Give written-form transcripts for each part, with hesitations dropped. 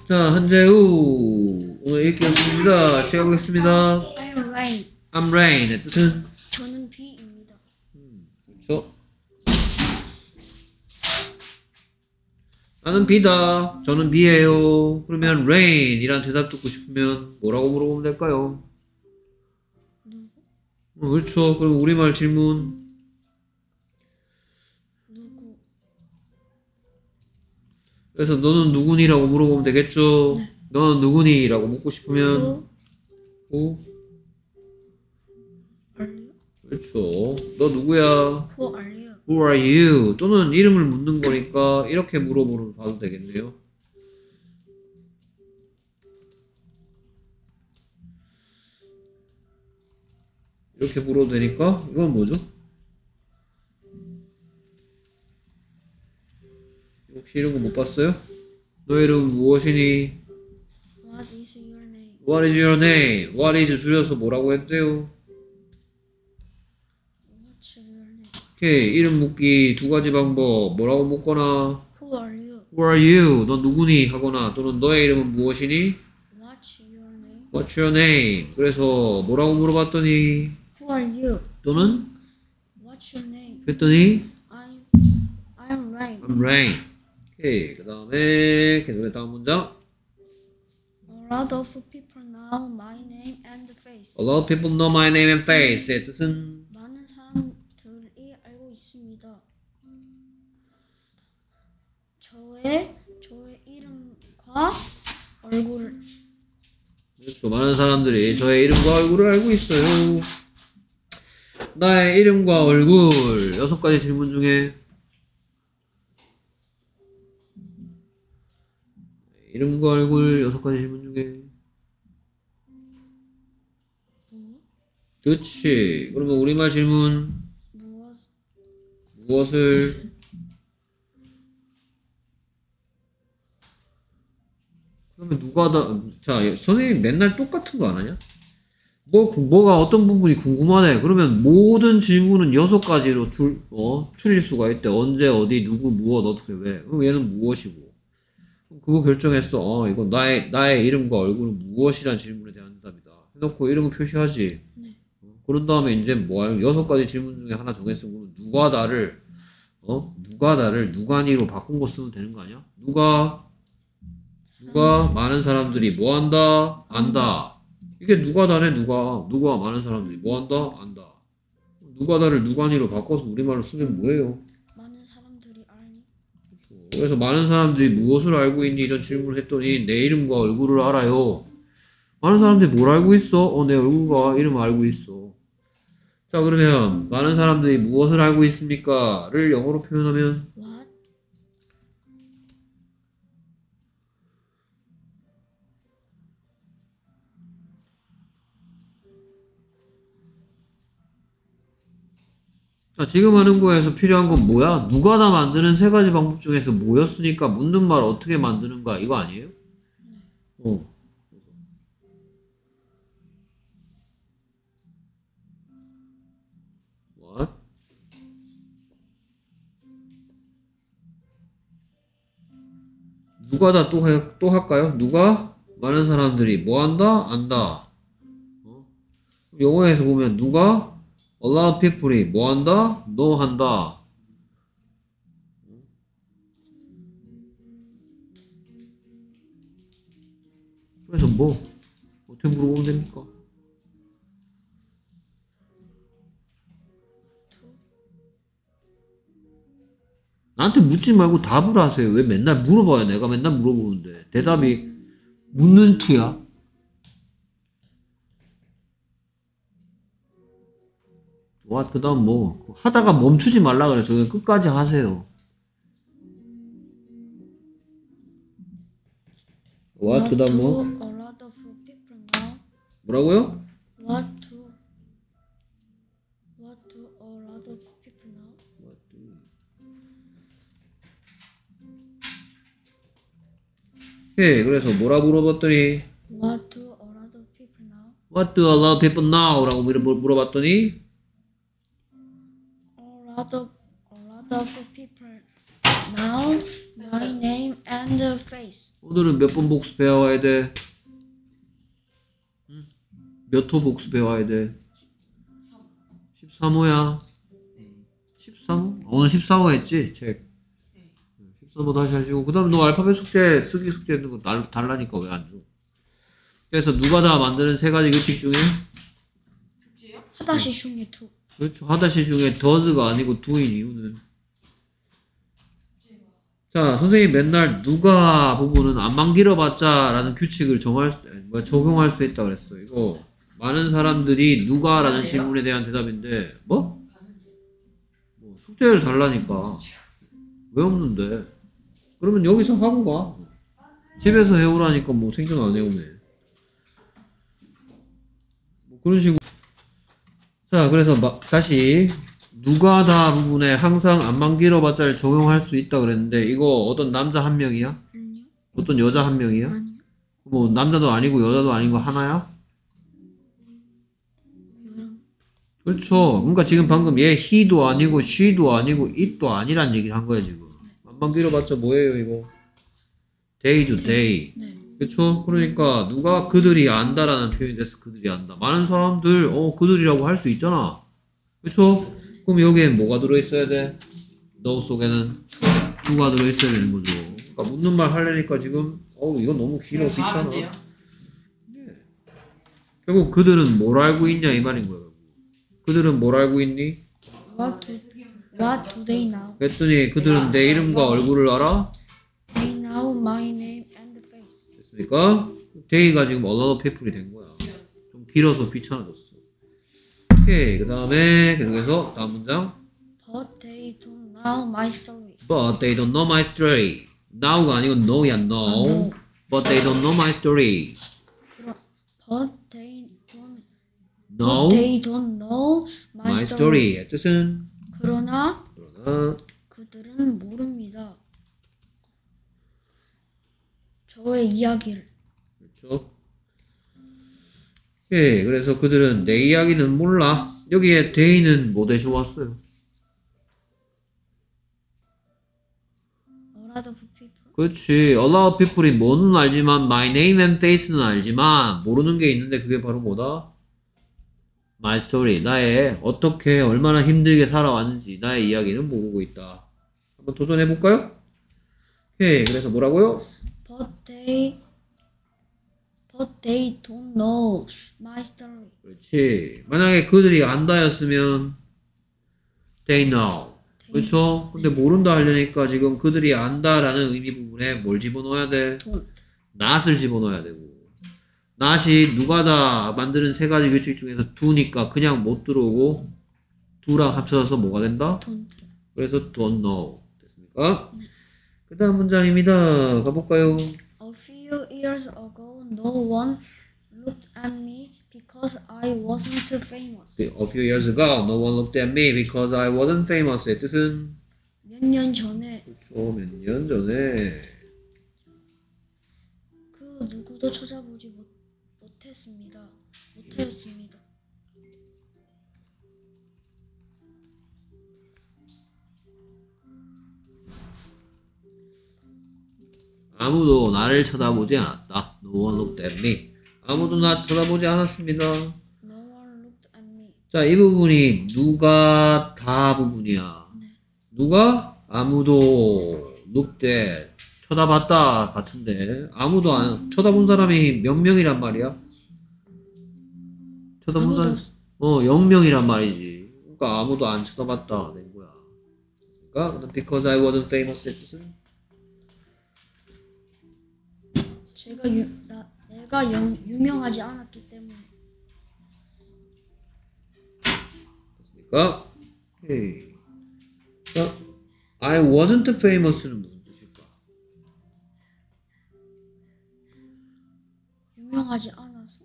자, 한재우 오늘 읽기였습니다. 시작하겠습니다. I'm rain. I'm rain의 뜻은? 저는 비입니다. 그렇죠. 나는 비다. 저는 비예요. 그러면 rain 이란 대답 듣고 싶으면 뭐라고 물어보면 될까요? 누구? 그렇죠. 그럼 우리말 질문. 누구? 그래서 너는 누구니라고 물어보면 되겠죠. 네. 너는 누구니라고 묻고 싶으면 Who who? are you? 그렇죠. 너 누구야? Who are you? Who are you? 또는 이름을 묻는 거니까 이렇게 물어보는 봐도 되겠네요. 이렇게 물어도 되니까 이건 뭐죠? 혹시 이런 거 못 봤어요? 너 이름 무엇이니? What is your name? What is your name? What is 줄여서 뭐라고 했대요? What's your name? 오케이, 이름 묻기 두 가지 방법. 뭐라고 묻거나 Who are you? Who are you? 너 누구니? 하거나 또는 너의 이름은 무엇이니? What's your name? What's your name? 그래서 뭐라고 물어봤더니 Who are you? 또는 What's your name? 그랬더니 I'm rain. I'm rain. 오케이, 그 다음에 계속해 다음 문장. A lot of people know my name and face. A lot of people know my name and face의 뜻은 많은 사람들이 알고 있습니다. 저의 이름과 얼굴. 그렇죠. 많은 사람들이 저의 이름과 얼굴을 알고 있어요. 나의 이름과 얼굴 6가지 질문 중에 이름과 얼굴 6가지 질문 중에 그렇지. 그러면 우리말 질문 무엇을 그러면 누가 다 자, 선생님 맨날 똑같은 거 안 하냐? 뭐가 어떤 부분이 궁금하네. 그러면 모든 질문은 6가지로 추릴 수가 있대. 언제, 어디, 누구, 무엇, 어떻게, 왜. 그럼 얘는 무엇이고. 그거 결정했어. 이건 나의 이름과 얼굴은 무엇이란 질문에 대한 대답이다. 해놓고 이름을 표시하지. 네. 그런 다음에 이제 뭐 할 6가지 질문 중에 하나 정했으면 누가 나를 누가니로 바꾼 거 쓰면 되는 거 아니야? 누가 많은 사람들이 뭐 한다? 안다. 이게 누가 다네 누가 많은 사람들이 뭐 한다? 안다. 누가 다를 누가니로 바꿔서 우리말로 쓰면 뭐예요? 많은 사람들이 알니? 그래서 많은 사람들이 무엇을 알고 있니? 이런 질문을 했더니 내 이름과 얼굴을 알아요. 많은 사람들이 뭘 알고 있어? 내 얼굴과 이름을 알고 있어. 자, 그러면 많은 사람들이 무엇을 알고 있습니까? 를 영어로 표현하면 What? 자, 지금 하는 거에서 필요한 건 뭐야? 누가 다 만드는 3가지 방법 중에서 뭐였으니까 묻는 말 어떻게 만드는가 이거 아니에요? What? 누가 다 또 할까요? 누가? 많은 사람들이 뭐 한다? 안다. 영어에서 보면 누가? A lot of people이 뭐 한다? no 한다. 그래서 뭐? 어떻게 물어보면 됩니까? 나한테 묻지 말고 답을 하세요. 왜 맨날 물어봐요? 내가 맨날 물어보는데. 대답이 묻는 투야. 와, 그 다음 뭐 하다가 멈추지 말라 그래서 끝까지 하세요. 와, 그 다음 뭐? A lot of people know. 뭐라고요? What do a lot of people know? 예, 그래서 뭐라 물어봤더니 What do a lot of people know? What do a lot of people know? 라고 물어봤더니 A lot of people know my name and face. 오늘은 몇 번 복습해 와야 돼? 몇 호 복습해 와야 돼? 13호야. 13호? 오늘 14호 했지? 책. 13호 다시 하시고. 그 다음 너 알파벳 숙제, 쓰기 숙제 했는 거 달라니까 왜 안 줘? 그래서 누가 다 만드는 세 가지 규칙 중에? 숙제요? 하다시 중에 2. 그렇죠. 하다시 중에 does가 아니고 do인 이유는? 자, 선생님 맨날 누가 부분은 안만 길어봤자 라는 규칙을 적용할 수 있다 그랬어. 이거 많은 사람들이 누가라는 질문에 대한 대답인데 뭐? 숙제를 달라니까. 왜 없는데? 그러면 여기서 하고 가. 집에서 해오라니까 뭐 생전 안 해오네. 뭐 그런 식으로. 자, 그래서 다시 누가 다 부분에 항상 안만 길어봤자를 적용할 수 있다 그랬는데 이거 어떤 남자 한 명이야? 아니요. 어떤 여자 한 명이야? 아니요. 뭐 남자도 아니고 여자도 아닌 거 하나야? 그렇죠. 그러니까 지금 방금 얘 he도 아니고 she도 아니고 it도 아니란 얘기를 한 거야 지금. 안만 길어봤자 뭐예요 이거? they죠 they. 네. 그렇죠. 그러니까 누가 그들이 안다라는 표현이 돼서 그들이 안다. 많은 사람들 그들이라고 할 수 있잖아. 그렇죠. 그럼 여기엔 뭐가 들어있어야 돼? no 속에는 누가 들어있어야 되는 거죠. 그러니까 묻는 말 하려니까 지금 이거 너무 길어 귀찮아. 네. 결국 그들은 뭘 알고 있냐 이 말인 거야. 그들은 뭘 알고 있니? What do they know? 그랬더니 그들은 내 이름과 얼굴을 알아? They know my name and face. 됐습니까? they가 지금 a lot of people이 된 거야. 좀 길어서 귀찮아졌어. 오케이. 그 다음에 계속해서 다음 문장. But they don't know my story. But they don't know my story. Now가 아니고 know야 know. no. But they don't know my story. But they don't. Know But they don't know my my story. story의 뜻은? 그러나 그러나 그들은 모릅니다. 저의 이야기를. 그렇죠. 오케이. 그래서 그들은 내 이야기는 몰라. 여기에 they는 뭐 대신 왔어요? A lot of people. 그렇지. A lot of people이 뭐는 알지만 my name and face는 알지만 모르는 게 있는데 그게 바로 뭐다? My story. 나의 어떻게 얼마나 힘들게 살아왔는지 나의 이야기는 모르고 있다. 한번 도전해 볼까요? 오케이. 그래서 뭐라고요? But they don't know my story. 그렇지. 만약에 그들이 안다였으면 they know. 그렇죠? 근데 모른다 하려니까 지금 그들이 안다라는 의미 부분에 뭘 집어넣어야 돼? Don't. not을 집어넣어야 되고 not이 누가 다 만드는 세 가지 규칙 중에서 do니까 그냥 못 들어오고 do랑 합쳐져서 뭐가 된다? Don't. 그래서 don't know. 됐습니까? 그 다음 문장입니다. 가볼까요? A few years ago, no one looked at me because I wasn't famous. A few years ago, no one looked at me because I wasn't famous의 뜻은? 몇 년 전에 그렇죠. 몇 년 전에. 그 누구도 찾아보지 못하였습니다. 아무도 나를 쳐다보지 않았다. No one looked at me. 아무도 나 쳐다보지 않았습니다. No one looked at me. 자, 이 부분이 누가 다 부분이야. 누가? 아무도 looked at. 쳐다봤다 같은데 아무도 안 쳐다본 사람이 몇 명이란 말이야? 쳐다본 아무도 사람 없- 0명이란 말이지. 그러니까 아무도 안 쳐다봤다 된 거야. 그러니까 because I wasn't famous의 뜻은? 내가 유명하지 않았기 때문에. 됐습니까? 오케이. 자, I wasn't famous는 무슨 뜻일까? 유명하지 않아서.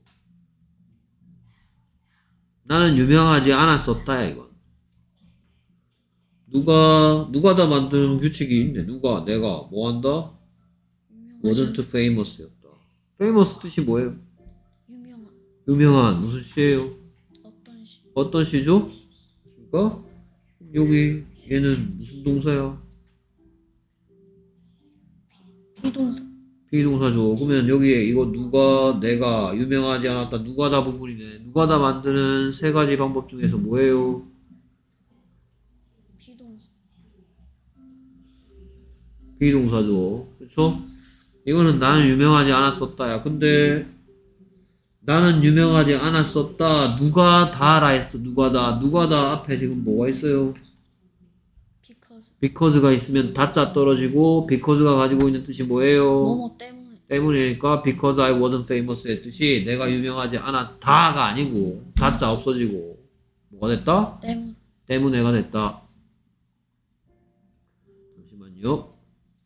나는 유명하지 않았었다야 이건. 누가 다 만드는 규칙이 있네. 내가 뭐 한다? wasn't famous였다. famous 뜻이 뭐예요? 유명한 무슨 시예요? 어떤 시죠? 그러니까 여기 얘는 무슨 동사야? 비동사. 비동사죠. 그러면 여기에 이거 누가, 내가, 유명하지 않았다, 누가다 부분이네. 누가다 만드는 세 가지 방법 중에서 뭐예요? 비동사. 비동사죠. 그쵸? 이거는 나는 유명하지 않았었다야. 근데 나는 유명하지 않았었다. 누가 다라 했어. 누가 다. 누가 다 앞에 지금 뭐가 있어요? because. because가 있으면 다자 떨어지고 because가 가지고 있는 뜻이 뭐예요? 뭐뭐 때문에. 때문이니까 because I wasn't famous의 뜻이 내가 유명하지 않았다가 아니고 다자 없어지고 뭐가 됐다? 때문에. 때문에가 됐다. 잠시만요.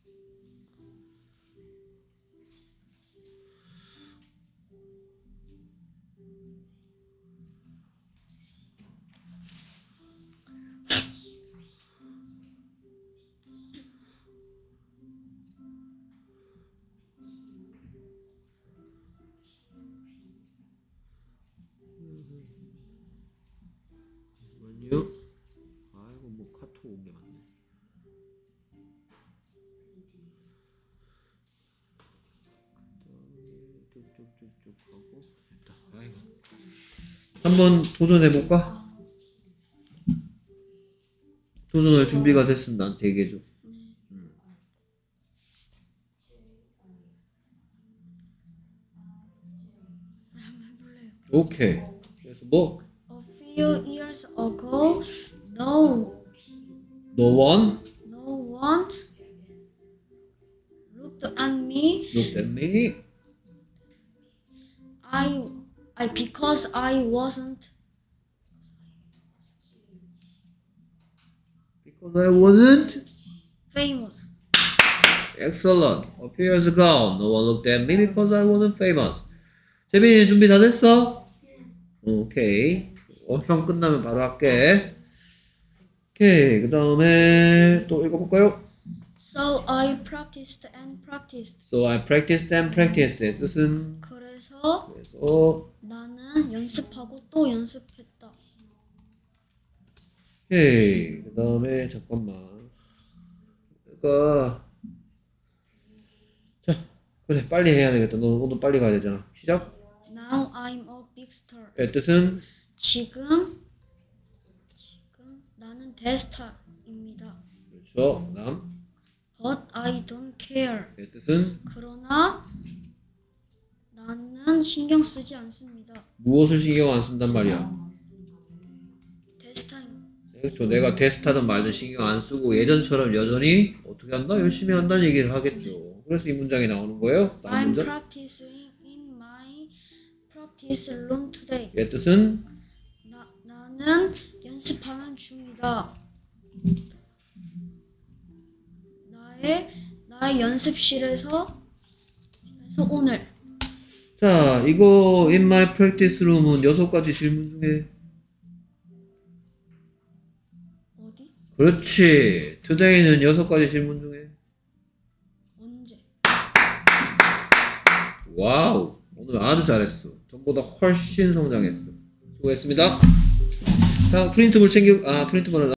잠시만요. 아이고 뭐 카톡 온 게 많네. 쭉쭉쭉쭉 하고 됐다. 아이고. 한번 도전해 볼까? 도전할 준비가 됐으면 나한테 얘기해줘. 한번 해볼래요. 오케이. 그래서 뭐? A few years ago, no No one one looked at me. looked at me Because I wasn't because I wasn't famous. excellent. A few years ago, no one looked at me because I wasn't famous. 재민이 준비 다 됐어? 오케이. 형 끝나면 바로 할게. 오케이. 그 다음에 또 읽어볼까요? So I practiced and practiced. So I practiced and practiced. 뜻은 그래서 그래서 나는 연습하고 또 연습했다. 오케이. 그 다음에 잠깐만. 그러니까 자 그래 빨리 해야 되겠다. 너 오늘 빨리 가야 되잖아. 시작. Now I'm a big star. 뜻은 지금 나는 대스타입니다. 그렇죠. 남. But I don't care. 뜻은 그러나 나는 신경 쓰지 않습니다. 무엇을 신경 안 쓴단 말이야. 대스타입니다. 그렇죠. 내가 테스트하든 말든 신경 안 쓰고 예전처럼 여전히 어떻게 한다? 열심히 한다는 얘기를 하겠죠. 그래서 이 문장이 나오는 거예요. 다음 I'm 문장. practicing in my practice room today. 얘 뜻은 나는 연습하는 중이다. 나의 연습실에서 오늘. 자, 이거 in my practice room은 6가지 질문 중에 어디? 그렇지. today는 6가지 질문 중에 언제? 와우. 오늘 아주 잘했어. 전보다 훨씬 성장했어. 수고했습니다. 자, 프린트물 프린트물을